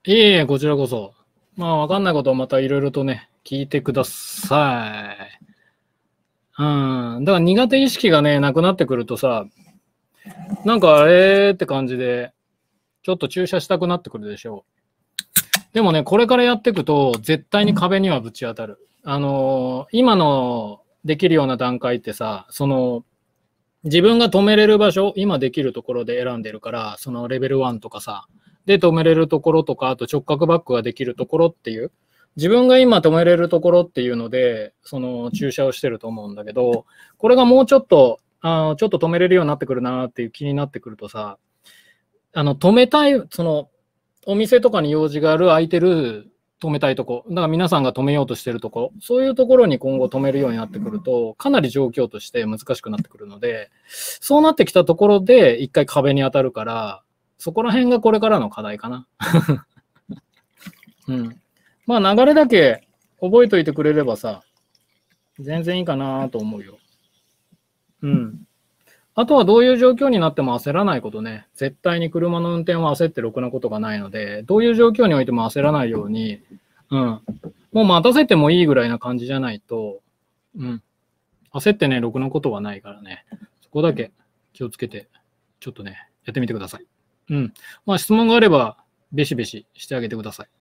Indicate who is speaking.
Speaker 1: いえいえ、こちらこそ。まあ、わかんないことをまたいろいろとね、聞いてください。うん。だから苦手意識がね、なくなってくるとさ、なんかあれって感じで、ちょっと注射したくなってくるでしょう。でもね、これからやっていくと、絶対に壁にはぶち当たる。今のできるような段階ってさ、自分が止めれる場所、今できるところで選んでるから、そのレベル1とかさ、で止めれるところとか、あと直角バックができるところっていう、自分が今止めれるところっていうので、その注射をしてると思うんだけど、これがもうちょっと、ちょっと止めれるようになってくるなっていう気になってくるとさ、止めたい、お店とかに用事がある、空いてる、止めたいとこ、だから皆さんが止めようとしてるところ、そういうところに今後止めるようになってくると、かなり状況として難しくなってくるので、そうなってきたところで一回壁に当たるから、そこら辺がこれからの課題かな。うん。まあ流れだけ覚えといてくれればさ、全然いいかなと思うよ。うん。あとはどういう状況になっても焦らないことね。絶対に車の運転は焦ってろくなことがないので、どういう状況においても焦らないように、うん。もう待たせてもいいぐらいな感じじゃないと、うん。焦ってね、ろくなことはないからね。そこだけ気をつけて、ちょっとね、やってみてください。うん。まあ質問があれば、べしべししてあげてください。